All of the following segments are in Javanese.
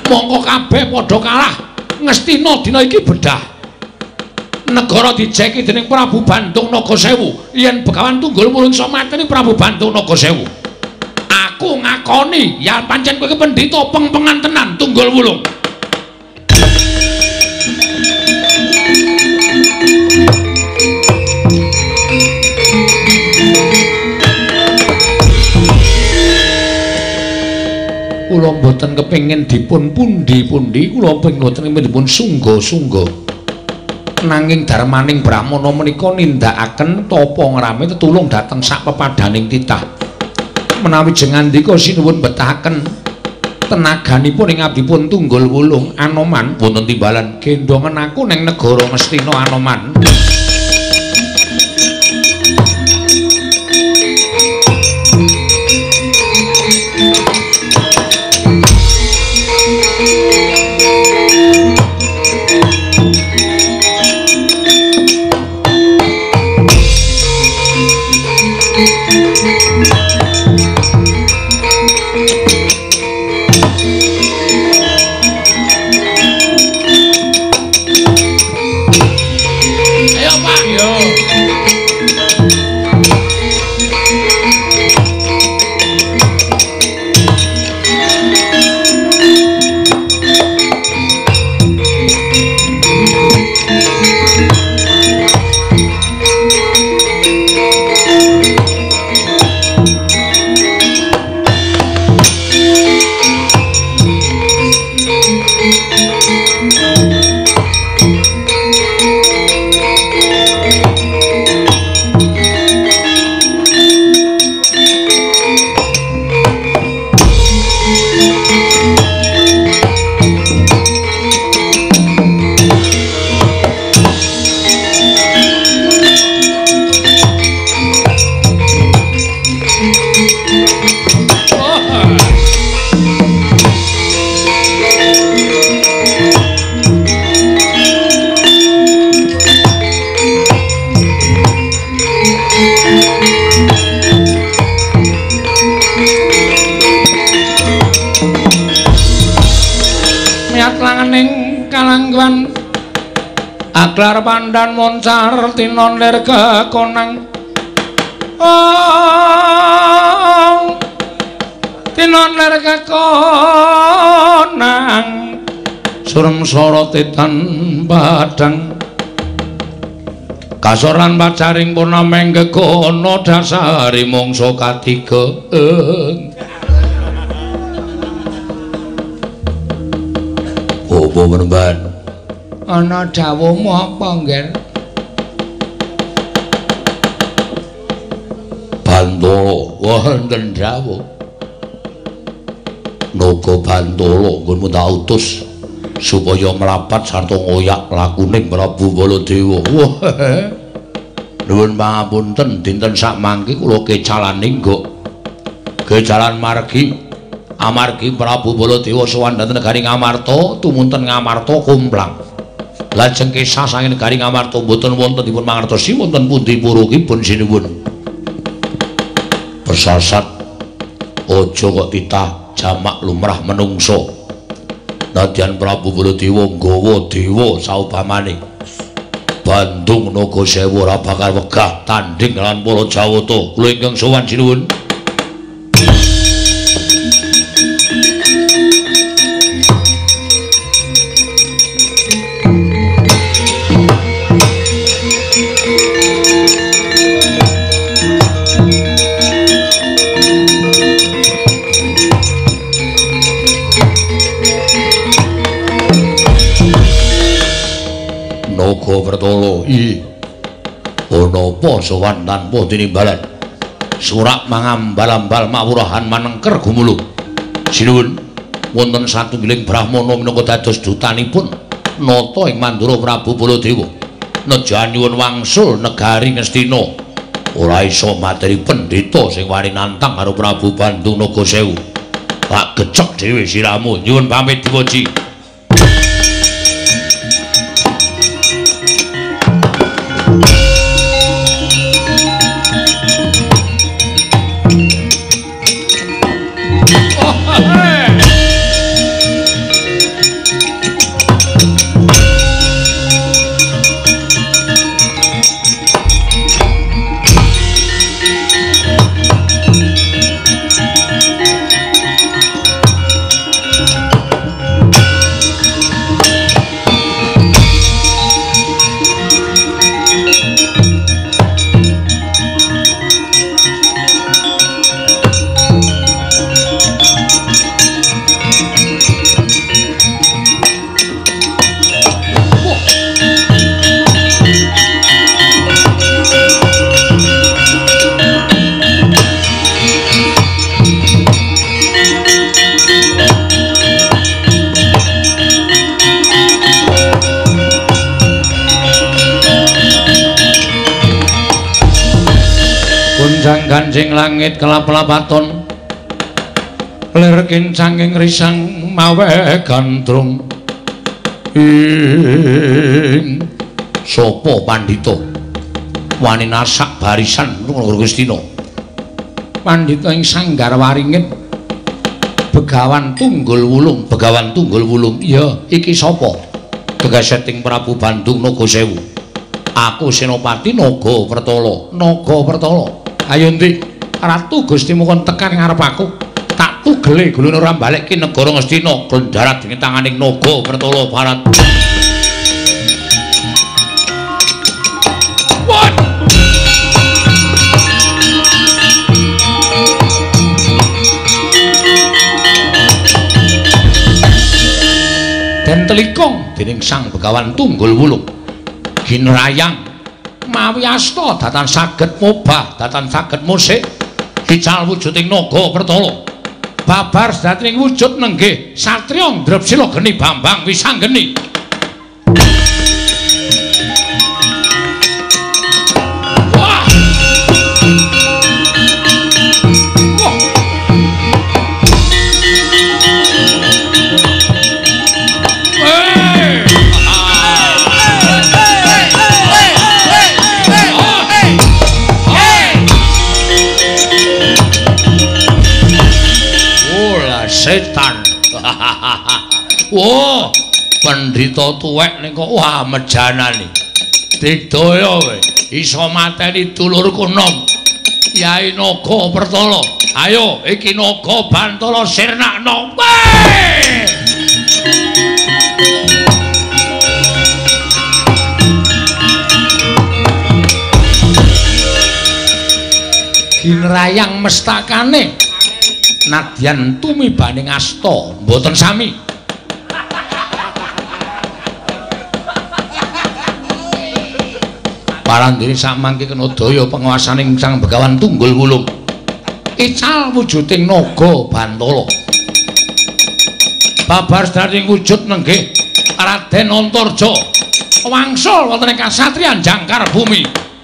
Mongko kabeh padha kalah. Ngastina dina iki bedah. Negara dijeki dening Prabu Bandung Nagasewu. Yen Begawan Tunggul Wulung iso mateni Prabu Bandung Nagasewu. Aku ngakoni yen pancen kowe iki pendhita peng-pengan tenan Tunggul Wulung. Kula mboten kepengin dipun pundi-pundi, kula mboten kepengin dipun sungga-sungga. Nanging darmaning Brahmana menika nindakaken tapa ngrame tetulung dhateng sak pepadaning titah. Menawi jengandika sinuwun betahaken tenaganipun ing abdipun Tunggul Wulung Anoman wonten timbalan gendongen aku ning negara Ngastina Anoman. Aklar pandan moncar tinon lir kekonang tinon lir kekonang surem sorotitan badang kasoran pacaring purnameng gegono dasari mongso katiga opo menemban ana dawuhmu apa ngger Bantala wonten dawuh naga Bantala nggonmu tak utus supaya mlapat sarta ngoyak lakuning Prabu Baladewa. Wah nuwun pangapunten dinten sak mangke kula kecalan ninggok kecalan margi amargi Prabu Baladewa sowan dhateng negari Ngamarta tumunten Ngamarta kumplang. Lajeng kesah saking negari Ngamarta boten wonten dipun mangertosi wonten pundi purukipun sinuwun. Persasat aja kok titah jamak lumrah menungso. Nadyan Prabu Baladewa nggawa dewa saupamane Bandung Nagasewu ora bakal wegah tanding lan para Jawata. Kula ingkang sowan sinuwun. Wertala iki ana apa sowan tanpa tinimbalan surak mangambal-ambal mawurahan manengker gumulung sinuwun wonten satunggiling brahmana minangka dados dutanipun nata ing Mandura Prabu Baladewa neja nyuwun wangsul negari Ngastina ora iso materi pendhita sing wani nantang karo Prabu Bandung Nagasewu tak gecek dhewe siramu nyuwun pamit diwaji. ganjing langit kelap-lapaton lir kincanging risang mawe gandrung ing sapa pandhita wani nasak barisan Gustina pandhita ing sanggar waringin Begawan Tunggul Wulung iya iki sapa gegaseting Prabu Bandung Nagasewu aku Senopati Nagawertala ayo ndi Ratu Gustimu kon tekan ngarep aku tak tugele gulune ora balik ki negara Ngastina glendharat ing tanganing Nagawertala Barat. Den telikung dening Sang Begawan Tunggul Wulung ginrayang mawi asta datan saged mobah datan saged musik ical wujuding Nagawertala babar sedating wujud nenggih satriya Ndrapsila Geni Bambang Wisanggeni. Setan. Wah, pendhita tuwek ning kok wah mejanane. Digdaya kowe iso mateni dulurku nom. Yai Nagawertala. Ayo iki Naga Bantala Sirnakna. Ginrayang mestakane nadyan tumibaning asta mboten sami parandene samangke kena daya penguasaning Sang Begawan Tunggul Wulung ical wujuding Naga Bantala babar daring wujud nenggih Raden Antarja wangsul wonten ing kasatriyan Jangkar Bumi.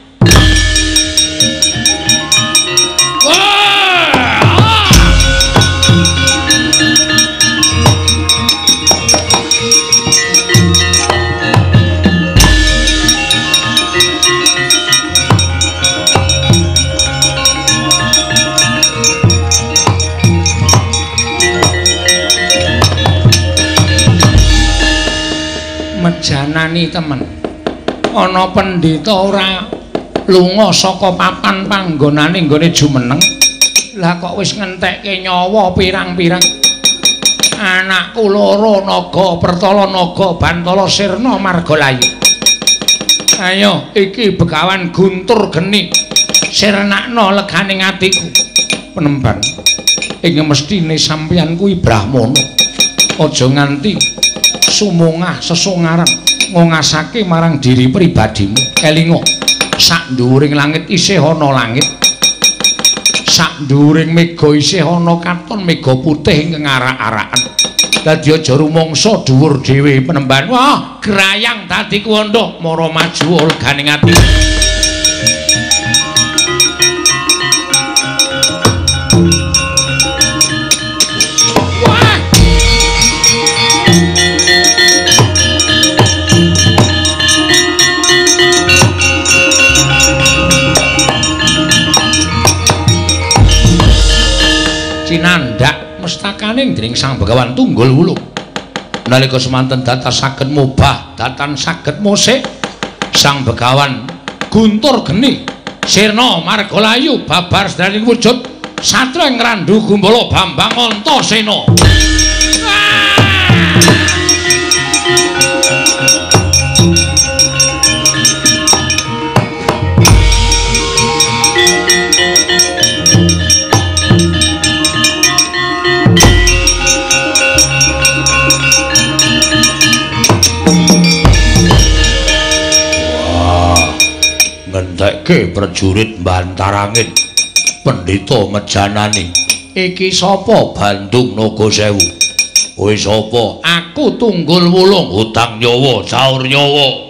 Mejanani temen ana pendhita ora lunga saka papan panggonane nggone jumeneng lah kok wis ngentekke nyawa pirang-pirang anakku loro Nagawertala Naga Bantala Sirna Margalayu. Ayo iki Begawan Guntur Geni Sirnakna leganing atiku penemban ing mestine sampeyan kuwi Brahmana aja nganti sumungah sesungaran ngongasake marang diri pribadimu. Elinga sak dhuwuring langit isih ana langit sak dhuwuring mega isih ana katon mega putih ing ngarak-arakan dadi aja rumangsa dhuwur dhewe penemban wah grayang dadi kuwandha mara maju oleganing ati. Cinandak mestakaning dening Sang Begawan Tunggul Wulung nalika semanten datan saged mubah datan saged musik Sang Begawan Guntur Geni Sirna Margalayu babar sedaring wujud satra ing Randu Gumbala Bambang Antasena. Ngentekke prajurit Bantarangin pendhita mejanani iki sapa Bandung Nagasewu kowe sapa aku Tunggul Wulung utang nyawa saur nyawa.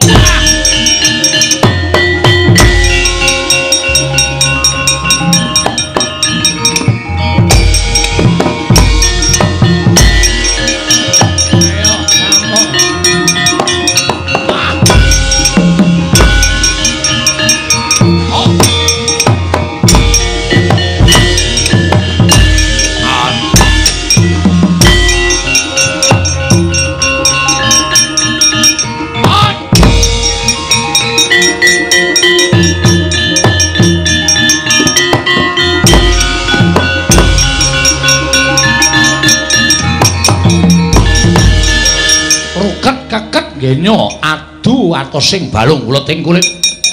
Genya adu atosing balung uleting kulit.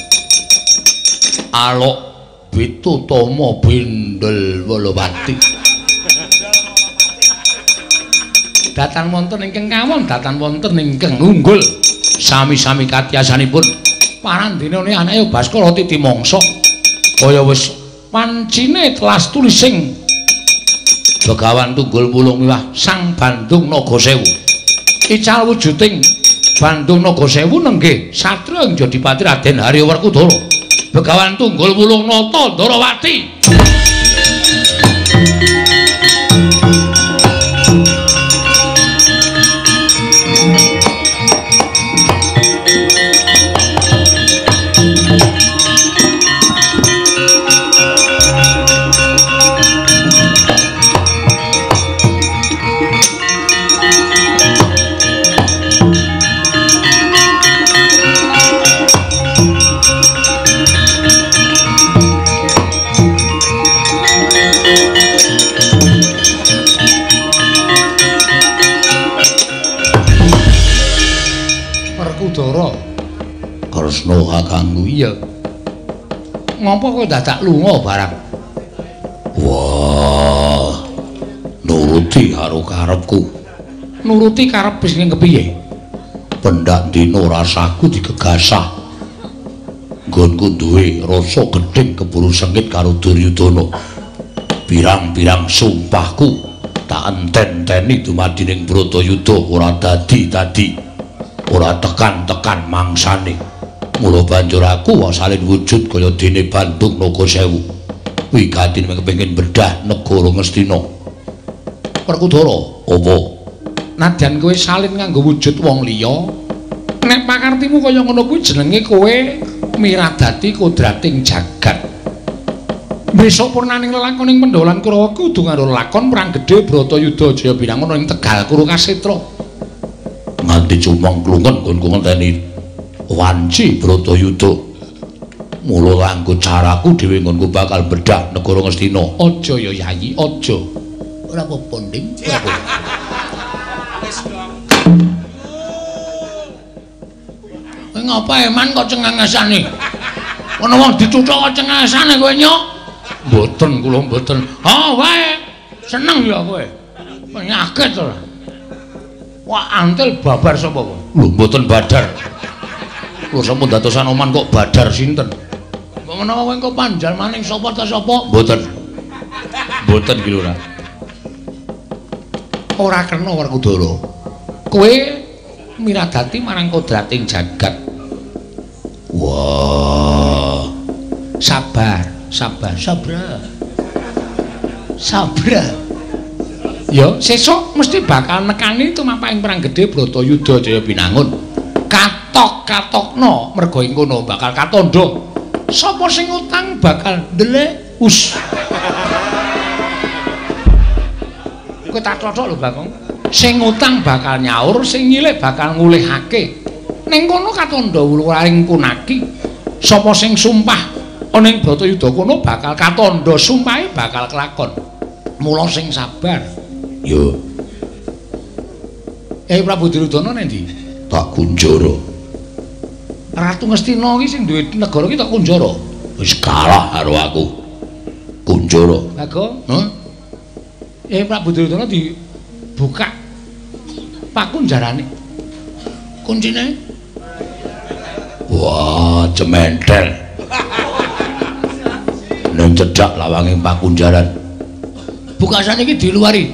Alok Bitutama Bindel Wolowati. Datan wonten ingkang kawon, datan wonten ingkang unggul. Sami-sami katyasanipun parandinane anake Baskara Titi Mangsa. Kaya wis wancine telas tulising Begawan Tunggul Wulung Miwah Sang Bandung Nagasewu. Ical wujuding Bandung Nagasewu nenggih Satria Jodipati Raden Harya Werkudara. Begawan Tunggul Wulung Nata Ndarawati. Kresna kakangku iya. Ngapa kowe dadak lunga barang? Wah. Nuruti karo karepku. Nuruti karep wis kepiye? Pendak dina rasaku digegasah. Nggonku duwe rasa gedhing keburu sengit karo Duryudana. Pirang-pirang sumpahku tak enten-enteni dumadining Bratayuda ora dadi-dadi. Ora tekan-tekan mangsane. Mula banjur aku wasalin wujud kaya dene Bandung Nagasewu. Wigatine kepengin bedah negara Ngastina. Werkudara, apa? Nadyan kowe salin nganggo wujud wong liya. Nek pakartimu kaya ngono kuwi jenenge kowe miradati kodrating jagat. Besok purnaning lelakoning Pendolan Kurawa kudu ngaro lakon perang gedhe Bratayuda Jaya Binangun ing Tegal Kurukasetra. Nganti cumong klungen nggonku ngenteni wanci Bratayuda. Mula kanggo caraku dhewe nggonku bakal bedah negara Ngastina. Aja ya Yayi, aja. Ora apa-apa, Nding. Kowe ngapa eman kok cengengesane? Ana wong dicuthuk kok cengengesane kowe nyok? Mboten, kula mboten. Ha wae. Seneng ya kowe. Penyakit ora. Wah, antil babar sapa kowe? Lho, mboten badar. Lho sampun datosan oman kok badar sinten? Kok menawa kowe engko panjal maning sapa ta sapa? Mboten. Mboten ki ora. Ora kena Werkudara. Kowe miradati marang kodrating jagat. Wah. Sabar, sabar, sabar. Sabar. Ya, sesuk mesti bakal nekani tumapaking perang gedhe Bratayuda Jaya Binangun. Katok-katokno merga ing kono bakal katandha. Sapa sing utang bakal ndelek us. Kowe tak cocok lho, Bagong. Sing utang bakal nyaur, sing nyilih bakal ngulihake. Ning kono katandha wularing punaki. Sapa sing sumpah ana ing Bratayuda kono bakal katandha, sumpahe bakal kelakon. Mula sing sabar. Yo. Prabu Duryudana nendi? Tak kunjara. Ratu Ngastina iki sing duwe negara iki tak kunjara. Wis kalah karo aku. Kunjara. Bagong? Heh? Prabu Duryudana dibuka pakunjarane. Kuncine? Wah, cementel. Nang cedhak lawanging pakunjaran. Bukasane iki diluari.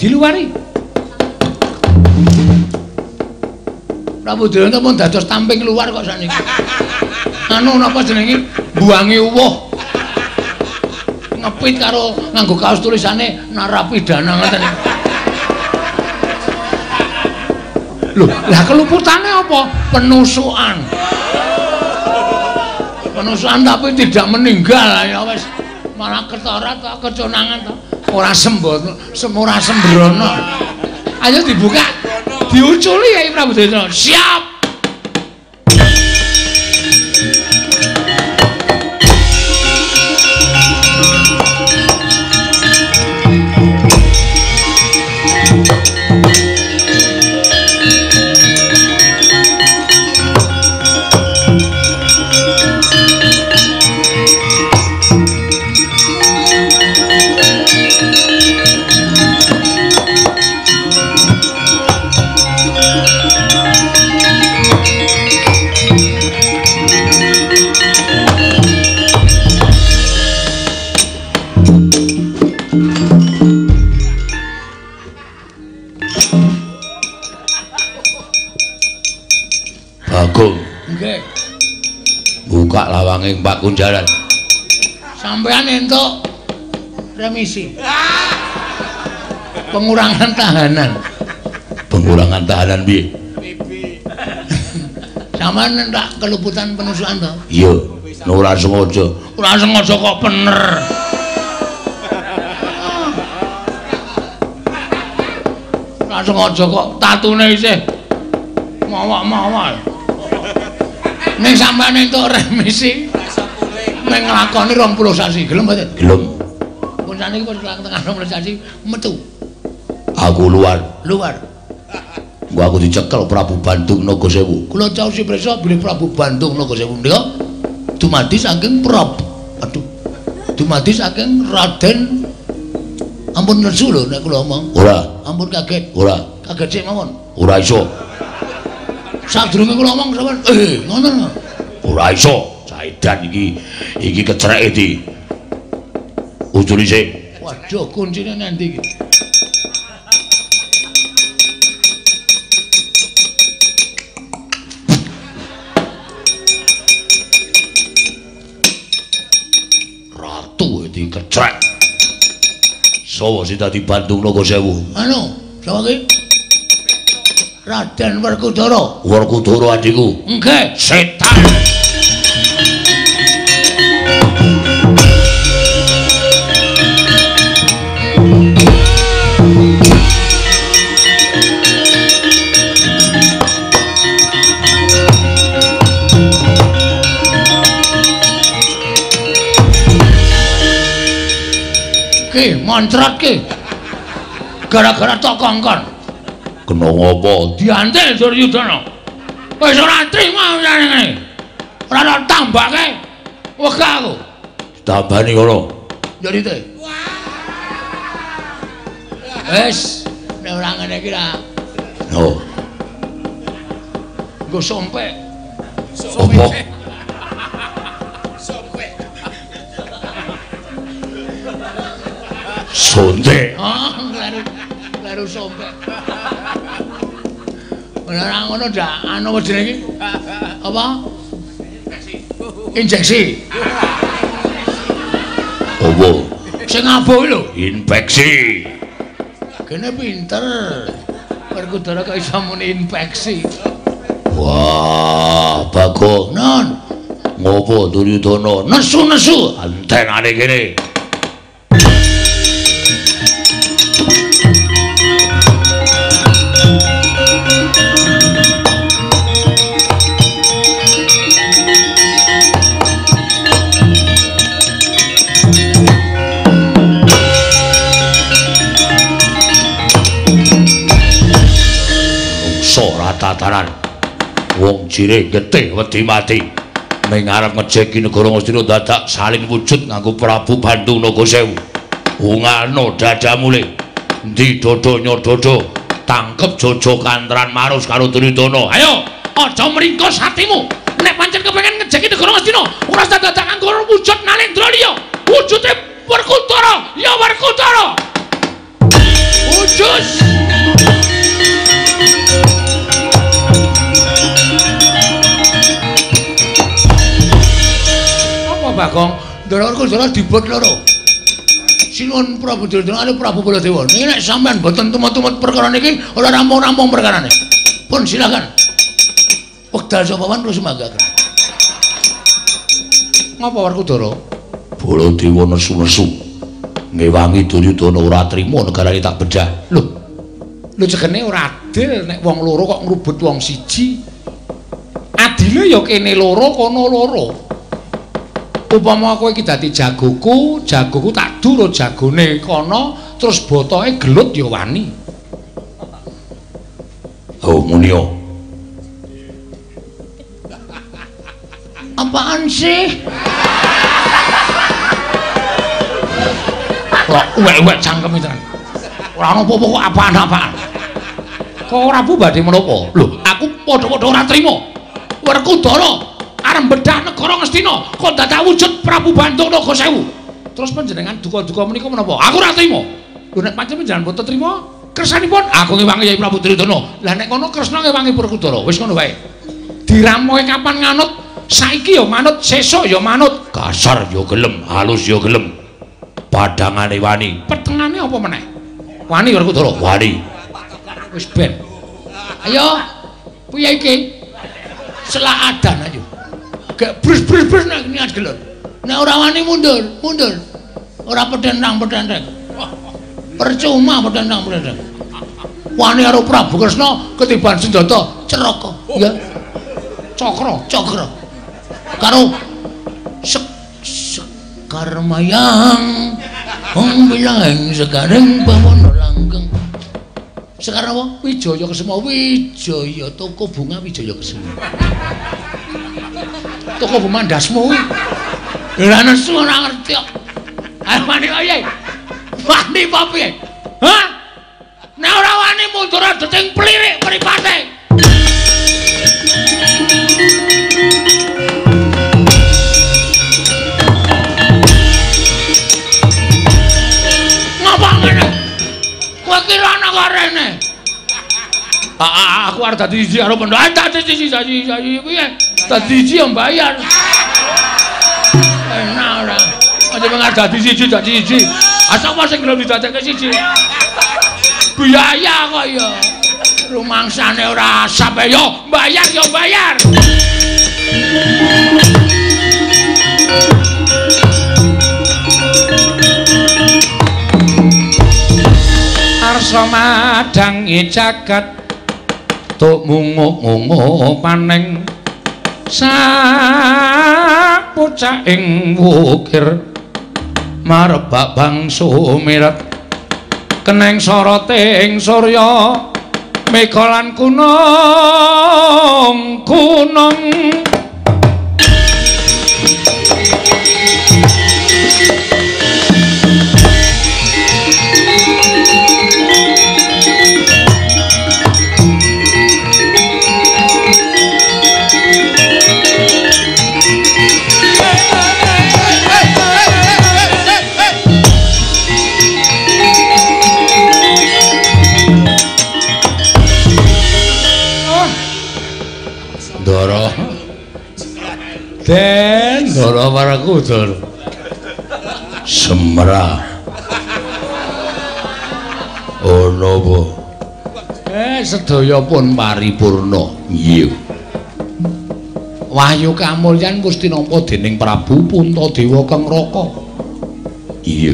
Prabu Duryudana pun dados tamping luar kok saniki. Anu napa jenenge? Buangi uwuh. Ngepit karo nganggo kaos tulisane narapidana ngoten iki. Lho, lah keluputane apa? Penusukan. Penusukan tapi tidak meninggal ya wis. Malah ketara ta keconangan ta. Ora sembrono. Ayo dibuka. Diuculi ya Prabu Duryudana. Siap. Bagong. Nggih. Buka lawanging Pak Kunjaran. Sampeyan entuk remisi. Pengurangan tahanan. Pengurangan tahanan piye? Sampeyan tak keluputan penusukan to? Iya, ora sengaja. Ora sengaja kok bener. Ora sengaja kok tatune isih mawak-mawak. Ning sampeyan entuk remisi. Ning nglakoni 20 sasi, gelem mboten? Gelem. Pun saniki pun tengah 20 sasi metu. Aku luar. Luar. Gua aku dicekel Prabu Bandung Nagasewu. Kula caos prisa bilih Prabu Bandung Nagasewu menika dumadi saking dumadi saking Raden ampun nesu lho nek kula omong. Ora. Ampun kaget. Ora. Kaget sik mawon. Ora iso. Sadurunge kula omong sampean ngoten. Ora iso. Saidan iki kecereke di ujuli sik. Waduh kuncine nanti iki. Ratu iki kecrek. Sowo sing dadi Bandung Nagasewu? Anu, sapa ki? Raden Werkudara. Werkudara adikku. Nggih, Setan. Moncrat ki gara-gara tok kongkon Kena ngopo? diantil Duryudana wis ora trima ngene ora tambake wegah aku Tambani ngono jadi teh wis nek ora ngene iki ra oh nggo sompek opo sonde kleru sompek ora ngono dak anu wedine iki apa injeksi opo sing abuh lho infeksi kene pinter Werkudara kok iso muni infeksi wah Bagong non ngopo Duryudana nesu-nesu antenane kene tataran wong jireh getih wedi mati ning arep ngejeki negara Ngastina dadak salin wujud nganggo Prabu Bandung Nagasewu ungano dadamule ndi dodo nyododo tangkep jojo kantran marus karo Duryudana ayo aja mringkos hatimu nek pancen kepengin ngejeki negara Ngastina ora dadak nganggo wujud Nalendra liya wujude Werkudara ya Werkudara wujud Bagong, Ndara Werkudara dibot loro. Sinuwun Prabu Duryudana kali Prabu Baladewa. Niki nek sampean boten tumut-tumut perkara niki ora rampung-rampung perkarane. Pun silakan. Wekdal sapa wan kula sumanggaken. Ngapa Werkudara? Baladewa nesu-nesu. Ngewangi Duryudana ora trima negarane tak bedah. Lho cekene ora adil nek wong loro kok ngrubut wong siji. Adile ya kene loro kono loro. Upama kowe iki dadi jagoku, jagoku tak durut jagone kono, terus botoke gelut ya wani. Oh, munio. Apaan sih? Kok uwek-uwek cangkem itu kan? Ora ono apa-apa kok apaan-apaan. Kok ora bu badhe menapa? Lho, aku padha-padha ora trima. Werkudara arep bedah negara Ngastina kok dadak wujud Prabu Bandung Nagasewu. Terus panjenengan duka-duka menika menapa? Aku ora trima. Lho nek pancen panjenengan boten trima, kersanipun aku ngewangi Yai Prabu Duryudana. Lah nek ngono Kresna ngewangi Werkudara. Wis ngono wae. diramoe kapan nganut saiki ya manut sesuk ya manut kasar ya gelem halus ya gelem padangane wani petengane apa meneh wani Werkudara wani wis ben ayo piye iki seladan ayo gak brus nek niat gelem nek ora wani mundur ora pedentang percuma pedentang wani karo Prabu Kresna ketiban senjata ceraka ya cakra karo sekar mayang wong bilang sekarang bawono langgeng sekar apa Wijaya Kesema Wijaya toko bunga Wijaya Kesema toko bunga ndasmu lha nesu ora ngerti kok ayo wani piye wani apa piye ha nek ora wani mundur deting plirik mripate kowe kira ana karene aku arep dadi siji karo Pandhawa dadi siji piye dadi siji yo mbayar enak ora aja mengar dadi siji asal sing gelem didadekke siji biaya kok ya rumangsane ora sampe yo bayar arsa madangi jagat tuk mungu-mungu paning sapucaing wukir marebak bangsu miret keneng soroting surya mega lan gunung Den Ndara Werkudara semra ana apa sedaya pun paripurna nggih wahyu kamulyan Gusti nampa dening Prabu Puntadewa Kang Raka iya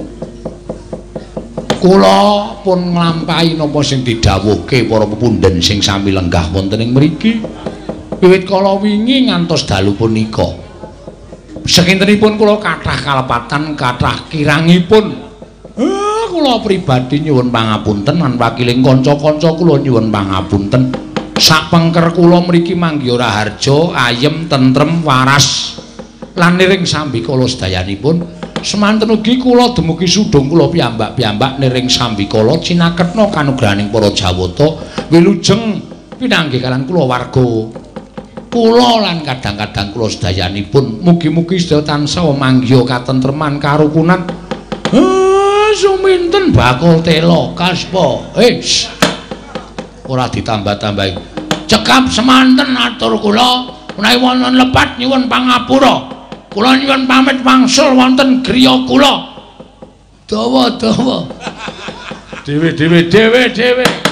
kula pun nglampahi napa sing didhawuhke para pepundhen sing sami lenggah wonten ing mriki wiwit kala wingi ngantos dalu punika sekintenipun kula kathah kalepatan kathah kirangipun kula pribadi nyuwun pangapunten lan wakiling kanca-kanca kula nyuwun pangapunten sapengker kula mriki manggi ora harja ayem tentrem waras lan niring sambikala sedayanipun semanten ugi kula dumugi sudung kula piyambak niring sambikala cinaketna kanugrahaning para Jawata wilujeng pinanggih kalian kula warga kula lan kadang-kadang kula sedayanipun mugi-mugi sedaya tansah manggya katentreman karukunan suminten bakul tela kaspa ora ditambah-tambahi cekap semanten atur kula menawi wonten lepat nyuwun pangapura kula nyuwun pamit wangsul wonten griya kula dawa-dawa dewe